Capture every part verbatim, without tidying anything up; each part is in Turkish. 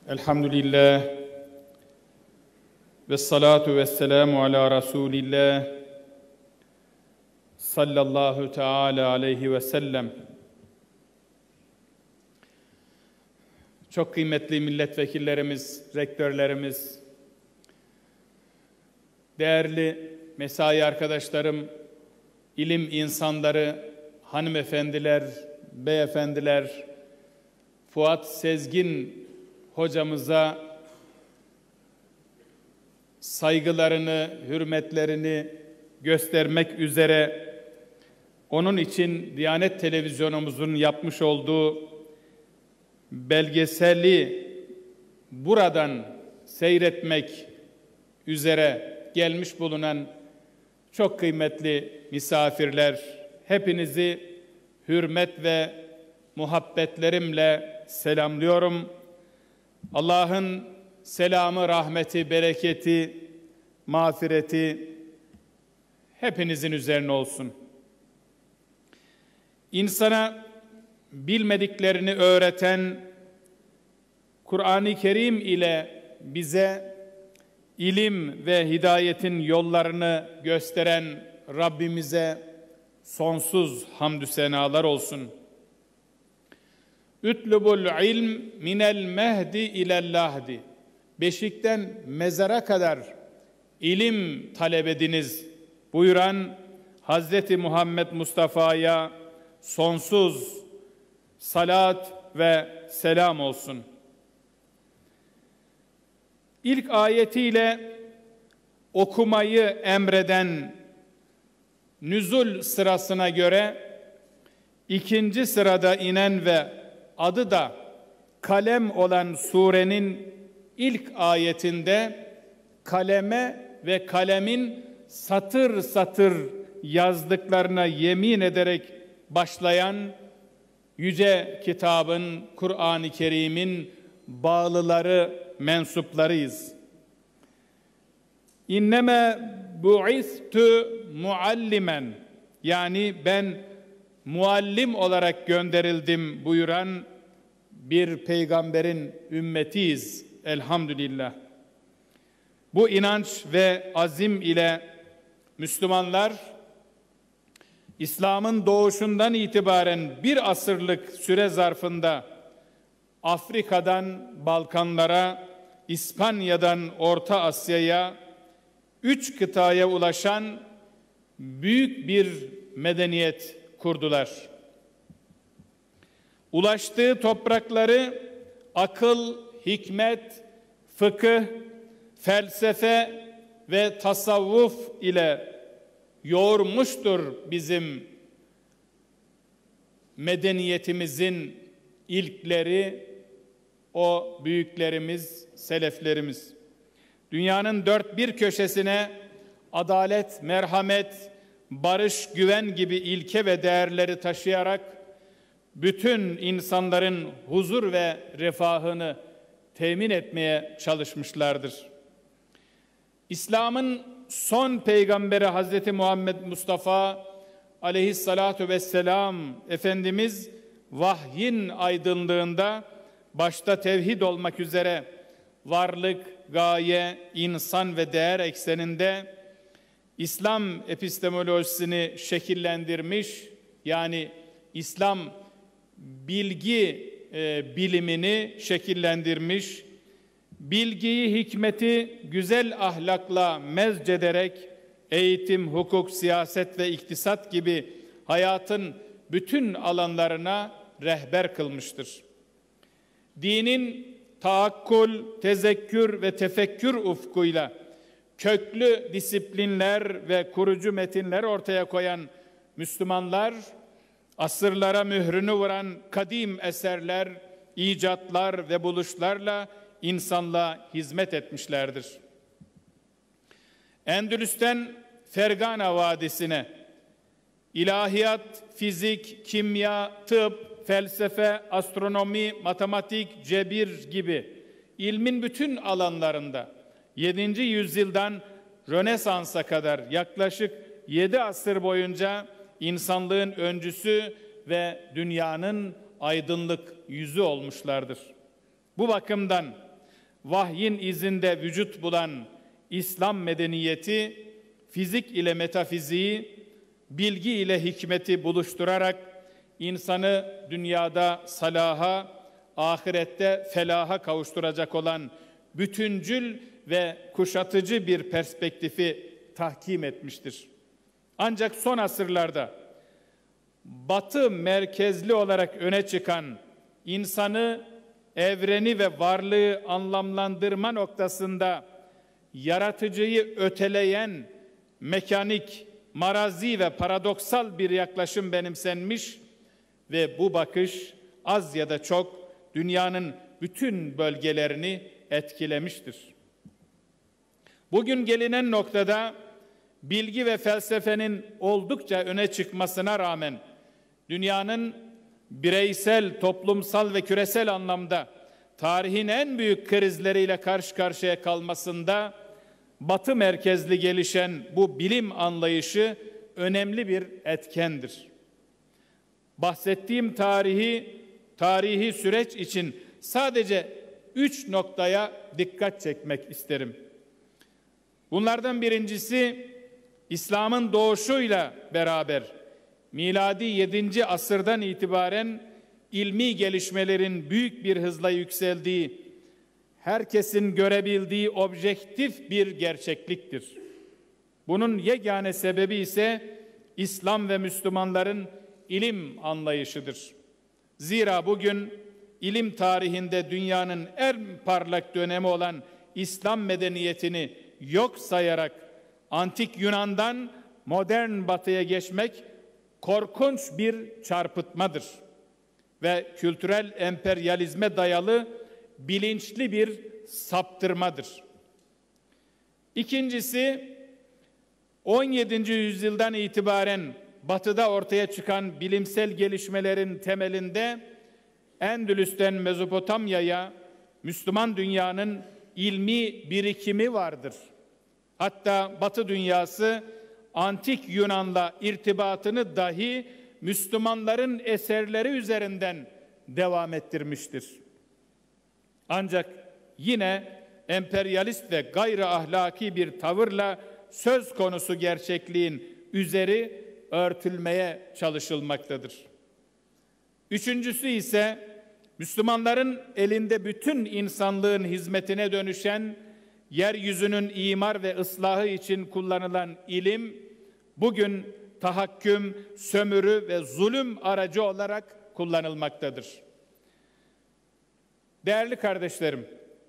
Elhamdülillah ve salatu ve selamu ala Resulillah sallallahu teala aleyhi ve sellem. Çok kıymetli milletvekillerimiz, rektörlerimiz, değerli mesai arkadaşlarım, ilim insanları, hanımefendiler, beyefendiler, Fuat Sezgin hocamıza saygılarını, hürmetlerini göstermek üzere onun için Diyanet Televizyonumuzun yapmış olduğu belgeseli buradan seyretmek üzere gelmiş bulunan çok kıymetli misafirler, hepinizi hürmet ve muhabbetlerimle selamlıyorum. Allah'ın selamı, rahmeti, bereketi, mağfireti hepinizin üzerine olsun. İnsana bilmediklerini öğreten, Kur'an-ı Kerim ile bize ilim ve hidayetin yollarını gösteren Rabbimize sonsuz hamdü senalar olsun. Ütlubul ilm minel mehdi ilel lahdi. Beşikten mezara kadar ilim talep ediniz buyuran Hazreti Muhammed Mustafa'ya sonsuz salat ve selam olsun. İlk ayetiyle okumayı emreden nüzul sırasına göre ikinci sırada inen ve adı da kalem olan surenin ilk ayetinde kaleme ve kalemin satır satır yazdıklarına yemin ederek başlayan yüce kitabın, Kur'an-ı Kerim'in bağlıları, mensuplarıyız. İnneme bu'istu muallimen, yani ben muallim olarak gönderildim buyuran bir peygamberin ümmetiyiz elhamdülillah. Bu inanç ve azim ile Müslümanlar İslam'ın doğuşundan itibaren bir asırlık süre zarfında Afrika'dan Balkanlara, İspanya'dan Orta Asya'ya, üç kıtaya ulaşan büyük bir medeniyet kurdular. Ulaştığı toprakları akıl, hikmet, fıkıh, felsefe ve tasavvuf ile yoğurmuştur bizim medeniyetimizin ilkleri, o büyüklerimiz, seleflerimiz. Dünyanın dört bir köşesine adalet, merhamet, barış, güven gibi ilke ve değerleri taşıyarak bütün insanların huzur ve refahını temin etmeye çalışmışlardır. İslam'ın son peygamberi Hazreti Muhammed Mustafa aleyhissalatu vesselam Efendimiz vahyin aydınlığında başta tevhid olmak üzere varlık, gaye, insan ve değer ekseninde İslam epistemolojisini şekillendirmiş, yani İslam bilgi e, bilimini şekillendirmiş, bilgiyi, hikmeti güzel ahlakla mezcederek eğitim, hukuk, siyaset ve iktisat gibi hayatın bütün alanlarına rehber kılmıştır. Dinin taakkul, tezekkür ve tefekkür ufkuyla köklü disiplinler ve kurucu metinler ortaya koyan Müslümanlar, asırlara mührünü vuran kadim eserler, icatlar ve buluşlarla insanlığa hizmet etmişlerdir. Endülüs'ten Fergana Vadisi'ne, ilahiyat, fizik, kimya, tıp, felsefe, astronomi, matematik, cebir gibi ilmin bütün alanlarında yedinci yüzyıldan Rönesans'a kadar yaklaşık yedi asır boyunca insanlığın öncüsü ve dünyanın aydınlık yüzü olmuşlardır. Bu bakımdan vahyin izinde vücut bulan İslam medeniyeti, fizik ile metafiziği, bilgi ile hikmeti buluşturarak insanı dünyada salaha, ahirette felaha kavuşturacak olan bütüncül ve kuşatıcı bir perspektifi tahkim etmiştir. Ancak son asırlarda Batı merkezli olarak öne çıkan insanı, evreni ve varlığı anlamlandırma noktasında yaratıcıyı öteleyen mekanik, marazi ve paradoksal bir yaklaşım benimsenmiş ve bu bakış az ya da çok dünyanın bütün bölgelerini etkilemiştir. Bugün gelinen noktada bilgi ve felsefenin oldukça öne çıkmasına rağmen dünyanın bireysel, toplumsal ve küresel anlamda tarihin en büyük krizleriyle karşı karşıya kalmasında Batı merkezli gelişen bu bilim anlayışı önemli bir etkendir. Bahsettiğim tarihi, tarihi süreç için sadece üç noktaya dikkat çekmek isterim. Bunlardan birincisi, İslam'ın doğuşuyla beraber miladi yedinci asırdan itibaren ilmi gelişmelerin büyük bir hızla yükseldiği, herkesin görebildiği objektif bir gerçekliktir. Bunun yegane sebebi ise İslam ve Müslümanların ilim anlayışıdır. Zira bugün ilim tarihinde dünyanın en parlak dönemi olan İslam medeniyetini yok sayarak antik Yunan'dan modern Batı'ya geçmek korkunç bir çarpıtmadır ve kültürel emperyalizme dayalı bilinçli bir saptırmadır. İkincisi, on yedinci yüzyıldan itibaren Batı'da ortaya çıkan bilimsel gelişmelerin temelinde Endülüs'ten Mezopotamya'ya Müslüman dünyanın ilmi birikimi vardır. Hatta Batı dünyası antik Yunan'la irtibatını dahi Müslümanların eserleri üzerinden devam ettirmiştir. Ancak yine emperyalist ve gayri ahlaki bir tavırla söz konusu gerçekliğin üzeri örtülmeye çalışılmaktadır. Üçüncüsü ise Müslümanların elinde bütün insanlığın hizmetine dönüşen, yeryüzünün imar ve ıslahı için kullanılan ilim, bugün tahakküm, sömürü ve zulüm aracı olarak kullanılmaktadır. Değerli kardeşlerim,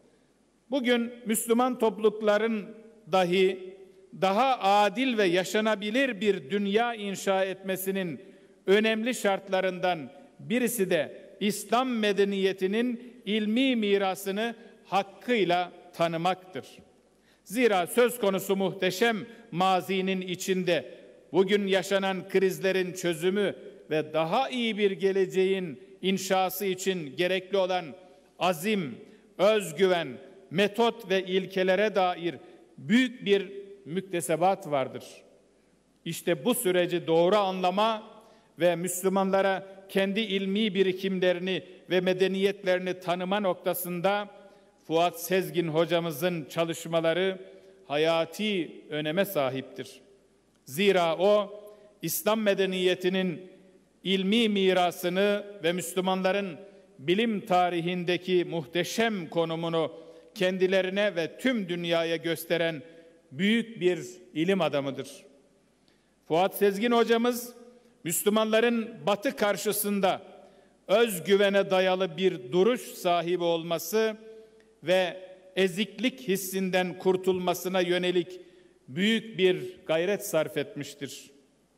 bugün Müslüman toplulukların dahi daha adil ve yaşanabilir bir dünya inşa etmesinin önemli şartlarından birisi de İslam medeniyetinin ilmi mirasını hakkıyla tanımaktır. Zira söz konusu muhteşem mazinin içinde bugün yaşanan krizlerin çözümü ve daha iyi bir geleceğin inşası için gerekli olan azim, özgüven, metot ve ilkelere dair büyük bir müktesebat vardır. İşte bu süreci doğru anlama ve Müslümanlara kendi ilmi birikimlerini ve medeniyetlerini tanıma noktasında Fuat Sezgin hocamızın çalışmaları hayati öneme sahiptir. Zira o, İslam medeniyetinin ilmi mirasını ve Müslümanların bilim tarihindeki muhteşem konumunu kendilerine ve tüm dünyaya gösteren büyük bir ilim adamıdır. Fuat Sezgin hocamız, Müslümanların Batı karşısında özgüvene dayalı bir duruş sahibi olması ve eziklik hissinden kurtulmasına yönelik büyük bir gayret sarf etmiştir.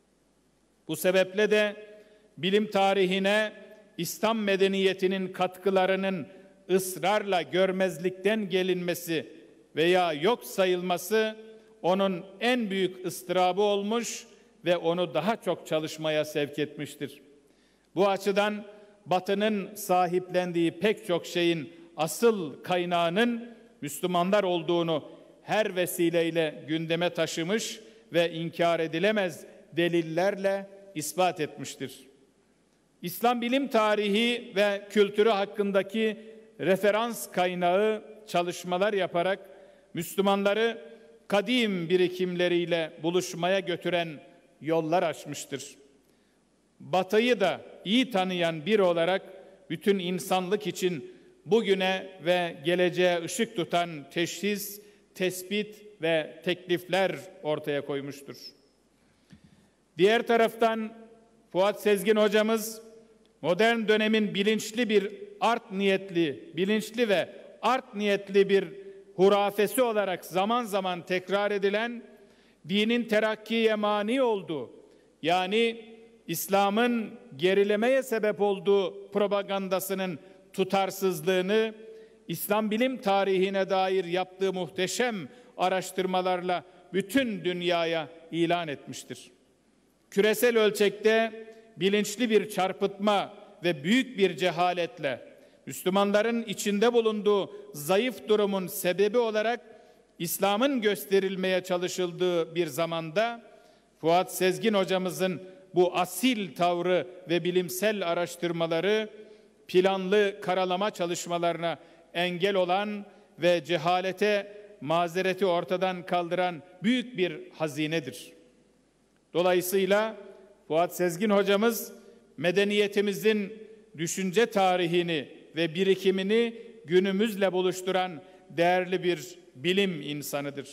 Bu sebeple de bilim tarihine İslam medeniyetinin katkılarının ısrarla görmezlikten gelinmesi veya yok sayılması onun en büyük ıstırabı olmuş ve onu daha çok çalışmaya sevk etmiştir. Bu açıdan Batı'nın sahiplendiği pek çok şeyin asıl kaynağının Müslümanlar olduğunu her vesileyle gündeme taşımış ve inkar edilemez delillerle ispat etmiştir. İslam bilim tarihi ve kültürü hakkındaki referans kaynağı çalışmalar yaparak Müslümanları kadim birikimleriyle buluşmaya götüren yollar açmıştır. Batı'yı da iyi tanıyan biri olarak bütün insanlık için bugüne ve geleceğe ışık tutan teşhis, tespit ve teklifler ortaya koymuştur. Diğer taraftan Fuat Sezgin hocamız modern dönemin bilinçli bir art niyetli, bilinçli ve art niyetli bir hurafesi olarak zaman zaman tekrar edilen dinin terakkiye mani olduğu, yani İslam'ın gerilemeye sebep olduğu propagandasının tutarsızlığını İslam bilim tarihine dair yaptığı muhteşem araştırmalarla bütün dünyaya ilan etmiştir. Küresel ölçekte bilinçli bir çarpıtma ve büyük bir cehaletle Müslümanların içinde bulunduğu zayıf durumun sebebi olarak İslam'ın gösterilmeye çalışıldığı bir zamanda Fuat Sezgin hocamızın bu asil tavrı ve bilimsel araştırmaları planlı karalama çalışmalarına engel olan ve cehalete mazereti ortadan kaldıran büyük bir hazinedir. Dolayısıyla Fuat Sezgin hocamız medeniyetimizin düşünce tarihini ve birikimini günümüzle buluşturan değerli bir bilim insanıdır.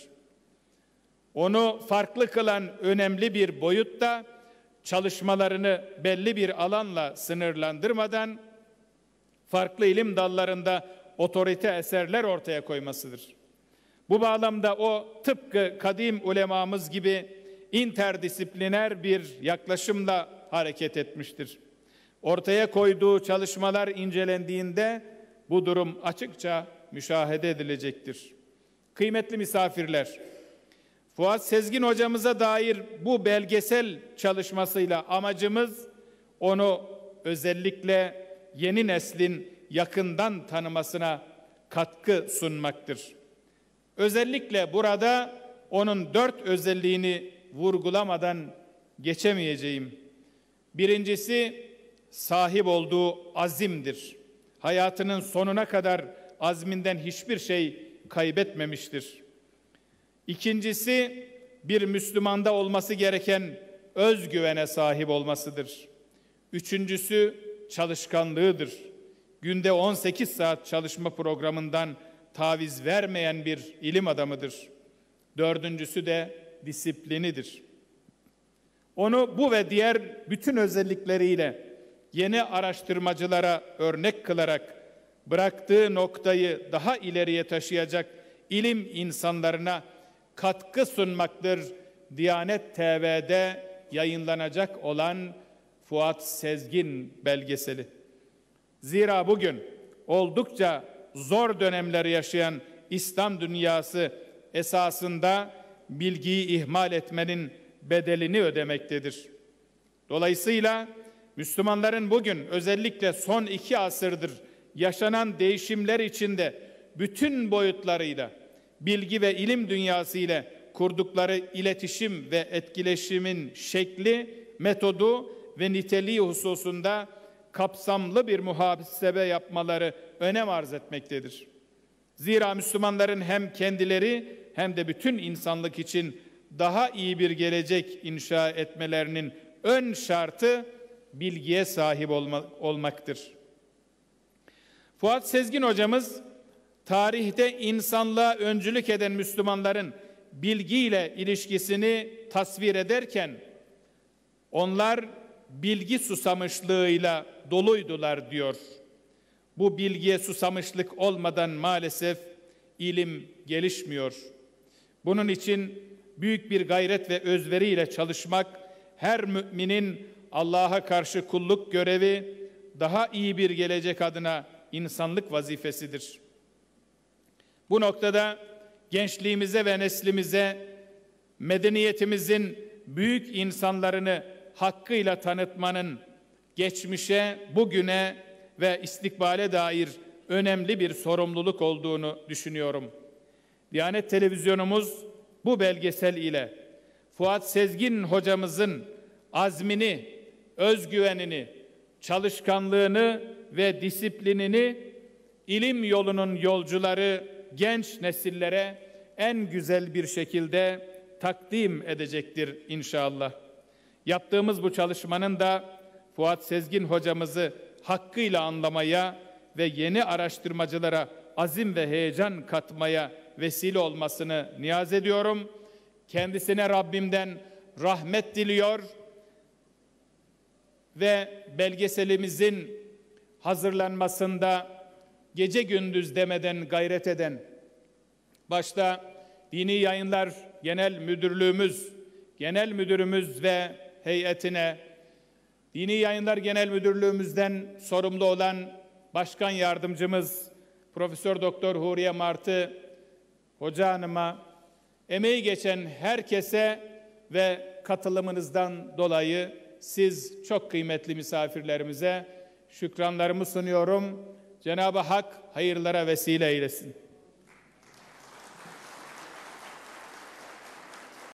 Onu farklı kılan önemli bir boyut da çalışmalarını belli bir alanla sınırlandırmadan farklı ilim dallarında otorite eserler ortaya koymasıdır. Bu bağlamda o tıpkı kadim ulemamız gibi interdisipliner bir yaklaşımla hareket etmiştir. Ortaya koyduğu çalışmalar incelendiğinde bu durum açıkça müşahede edilecektir. Kıymetli misafirler, Fuat Sezgin hocamıza dair bu belgesel çalışmasıyla amacımız onu özellikle yeni neslin yakından tanımasına katkı sunmaktır. Özellikle burada onun dört özelliğini vurgulamadan geçemeyeceğim. Birincisi, sahip olduğu azimdir. Hayatının sonuna kadar azminden hiçbir şey kaybetmemiştir. İkincisi, bir Müslümanda olması gereken özgüvene sahip olmasıdır. Üçüncüsü, çalışkanlığıdır. Günde on sekiz saat çalışma programından taviz vermeyen bir ilim adamıdır. Dördüncüsü de disiplinidir. Onu bu ve diğer bütün özellikleriyle yeni araştırmacılara örnek kılarak bıraktığı noktayı daha ileriye taşıyacak ilim insanlarına katkı sunmaktır Diyanet T V'de yayınlanacak olan Fuat Sezgin belgeseli. Zira bugün oldukça zor dönemler yaşayan İslam dünyası esasında bilgiyi ihmal etmenin bedelini ödemektedir. Dolayısıyla Müslümanların bugün özellikle son iki asırdır yaşanan değişimler içinde bütün boyutlarıyla bilgi ve ilim dünyası ile kurdukları iletişim ve etkileşimin şekli, metodu ve niteliği hususunda kapsamlı bir muhasebe yapmaları önem arz etmektedir. Zira Müslümanların hem kendileri hem de bütün insanlık için daha iyi bir gelecek inşa etmelerinin ön şartı bilgiye sahip olma, olmaktır. Fuat Sezgin hocamız tarihte insanlığa öncülük eden Müslümanların bilgiyle ilişkisini tasvir ederken onlar bilgi susamışlığıyla doluydular diyor. Bu bilgiye susamışlık olmadan maalesef ilim gelişmiyor. Bunun için büyük bir gayret ve özveriyle çalışmak her müminin Allah'a karşı kulluk görevi, daha iyi bir gelecek adına insanlık vazifesidir. Bu noktada gençliğimize ve neslimize medeniyetimizin büyük insanlarını hakkıyla tanıtmanın geçmişe, bugüne ve istikbale dair önemli bir sorumluluk olduğunu düşünüyorum. Diyanet Televizyonumuz bu belgesel ile Fuat Sezgin hocamızın azmini, özgüvenini, çalışkanlığını ve disiplinini ilim yolunun yolcuları genç nesillere en güzel bir şekilde takdim edecektir inşallah. Yaptığımız bu çalışmanın da Fuat Sezgin hocamızı hakkıyla anlamaya ve yeni araştırmacılara azim ve heyecan katmaya vesile olmasını niyaz ediyorum. Kendisine Rabbimden rahmet diliyor ve belgeselimizin hazırlanmasında gece gündüz demeden gayret eden, başta Dini Yayınlar Genel Müdürlüğümüz, Genel Müdürümüz ve heyetine, Dini Yayınlar Genel Müdürlüğümüzden sorumlu olan Başkan Yardımcımız Profesör Doktor Huriye Martı Hoca Hanım'a, emeği geçen herkese ve katılımınızdan dolayı siz çok kıymetli misafirlerimize şükranlarımı sunuyorum. Cenab-ı Hak hayırlara vesile eylesin.